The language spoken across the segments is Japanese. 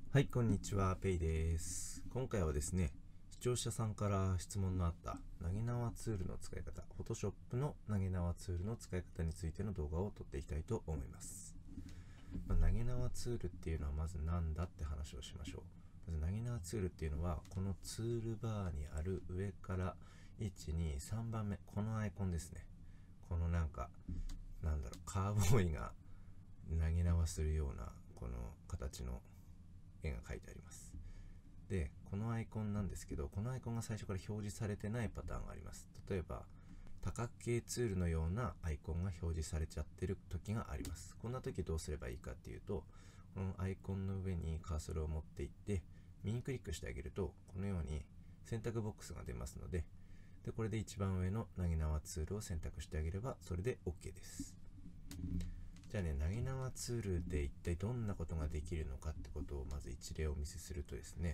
はい、こんにちは、ペイです。今回はですね、視聴者さんから質問のあった投げ縄ツールの使い方、Photoshop の投げ縄ツールの使い方についての動画を撮っていきたいと思います。投げ縄ツールっていうのはまず何だって話をしましょう。まず投げ縄ツールっていうのは、このツールバーにある上から1、2、3番目、このアイコンですね。このカーボーイが投げ縄するようなこの形の絵が描いてあります。で、このアイコンなんですけど、このアイコンが最初から表示されてないパターンがあります。例えば多角形ツールのようなアイコンが表示されちゃってる時があります。こんな時どうすればいいかっていうと、このアイコンの上にカーソルを持っていって右クリックしてあげると、このように選択ボックスが出ますので、これで一番上の投げ縄ツールを選択してあげればそれで OK です。じゃあね、投げ縄ツールで一体どんなことができるのかってことをまず一例をお見せするとですね、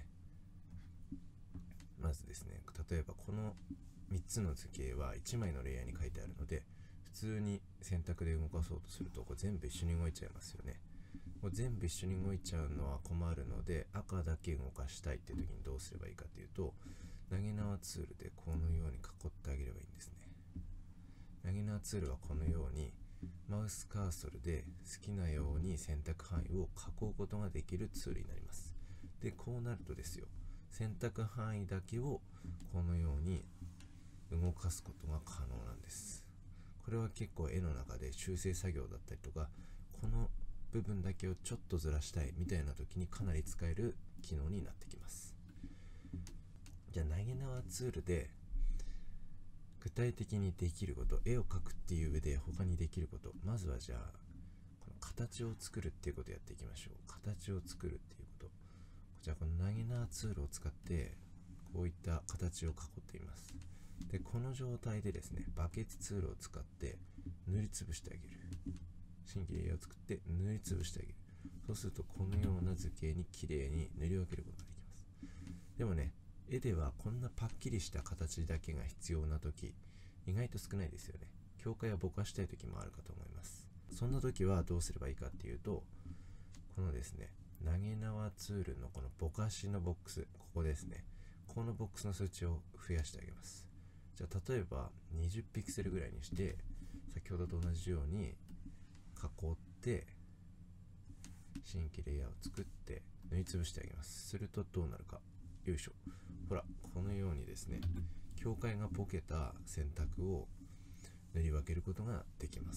まずですね、例えばこの3つの図形は1枚のレイヤーに書いてあるので、普通に選択で動かそうとするとこれ全部一緒に動いちゃいますよね。これ全部一緒に動いちゃうのは困るので、赤だけ動かしたいっていう時にどうすればいいかというと、投げ縄ツールでこのように囲ってあげればいいんですね。投げ縄ツールはこのようにマウスカーソルで好きなように選択範囲を囲うことができるツールになります。で、こうなるとですよ、選択範囲だけをこのように動かすことが可能なんです。これは結構絵の中で修正作業だったりとか、この部分だけをちょっとずらしたいみたいな時にかなり使える機能になってきます。じゃあ投げ縄ツールで具体的にできること、絵を描くっていう上で他にできること、まずはじゃあこの形を作るっていうことをやっていきましょう。形を作るっていうこと、じゃあこの投げ縄ツールを使ってこういった形を囲っています。で、この状態でですね、バケツツールを使って塗りつぶしてあげる。新規レイヤーを作って塗りつぶしてあげる。そうするとこのような図形にきれいに塗り分けることができます。でもね、絵ではこんなパッキリした形だけが必要な時、意外と少ないですよね。境界をぼかしたい時もあるかと思います。そんな時はどうすればいいかっていうと、このですね、投げ縄ツールのこのぼかしのボックス、ここですね、このボックスの数値を増やしてあげます。じゃあ例えば20ピクセルぐらいにして、先ほどと同じように囲って新規レイヤーを作って塗りつぶしてあげます。するとどうなるか、よいしょ、ほら、このようにですね、境界がボケた選択を塗り分けることができます。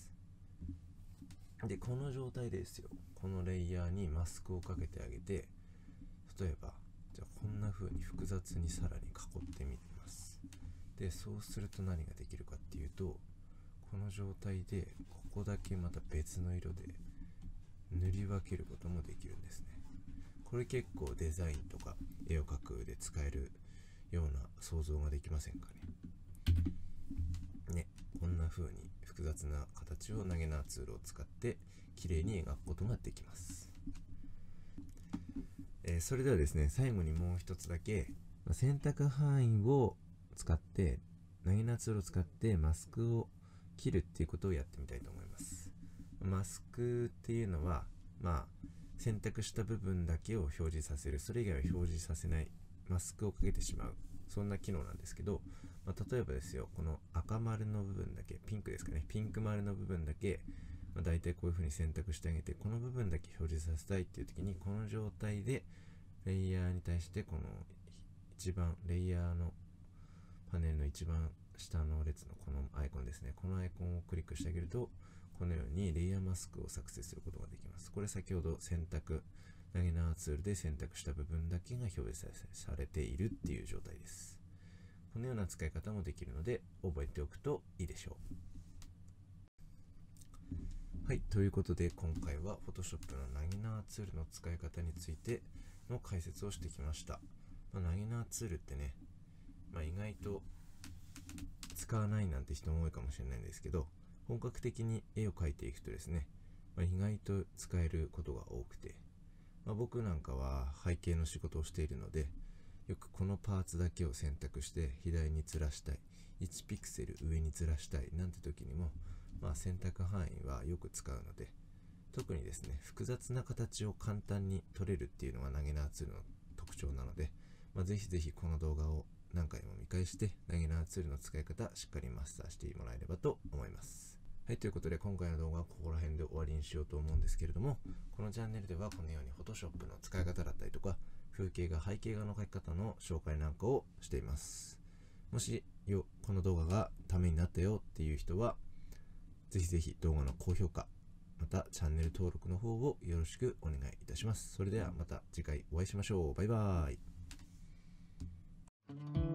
で、この状態でですよ、このレイヤーにマスクをかけてあげて、例えばじゃあこんな風に複雑にさらに囲ってみます。で、そうすると何ができるかっていうと、この状態でここだけまた別の色で塗り分けることもできるんですね。これ結構デザインとか絵を描くで使えるような想像ができませんかね。こんな風に複雑な形を投げ縄ツールを使って綺麗に描くことができます。それではですね、最後にもう一つだけ選択範囲を使って投げ縄ツールを使ってマスクを切るっていうことをやってみたいと思います。マスクっていうのは、選択した部分だけを表示させる、それ以外は表示させない、マスクをかけてしまう、そんな機能なんですけど、例えばですよ、この赤丸の部分だけ、ピンクですかね、ピンク丸の部分だけ、大体こういう風に選択してあげて、この部分だけ表示させたいっていう時に、この状態でレイヤーに対してこの一番レイヤーのパネルの一番下の列のこのアイコンですね、このアイコンをクリックしてあげると、このようにレイヤーマスクを作成することができます。これ先ほど投げ縄ツールで選択した部分だけが表示されているっていう状態です。このような使い方もできるので覚えておくといいでしょう。はい、ということで今回は Photoshop の投げ縄ツールの使い方についての解説をしてきました。投げ縄ツールってね、意外と使わないなんて人も多いかもしれないんですけど、本格的に絵を描いていくとですね、意外と使えることが多くて、僕なんかは背景の仕事をしているので、よくこのパーツだけを選択して左にずらしたい、1ピクセル上にずらしたいなんて時にも、選択範囲はよく使うので、 特にですね、複雑な形を簡単に取れるっていうのが投げ縄ツールの特徴なので、ぜひぜひこの動画を何回も見返して投げ縄ツールの使い方しっかりマスターしてもらえればと思います。はい、ということで今回の動画はここら辺で終わりにしようと思うんですけれども、このチャンネルではこのように Photoshop の使い方だったりとか、風景画、背景画の描き方の紹介なんかをしています。もしこの動画がためになったよっていう人は、ぜひぜひ動画の高評価、またチャンネル登録の方をよろしくお願いいたします。それではまた次回お会いしましょう。バイバーイ。